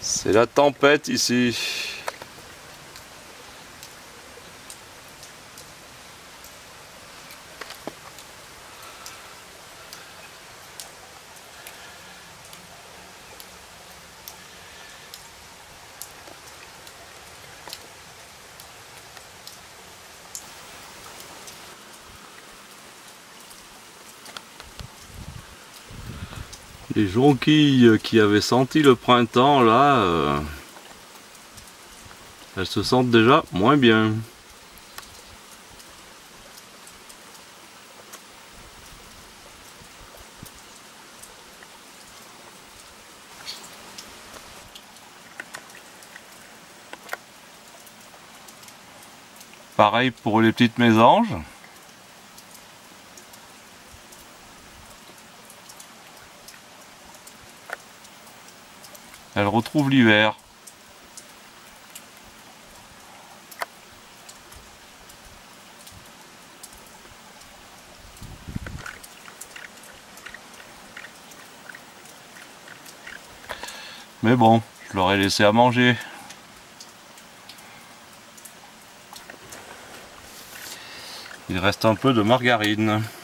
C'est la tempête ici. Les jonquilles qui avaient senti le printemps là, elles se sentent déjà moins bien. Pareil pour les petites mésanges. Elles retrouvent l'hiver. Mais bon, je leur ai laissé à manger. Il reste un peu de margarine.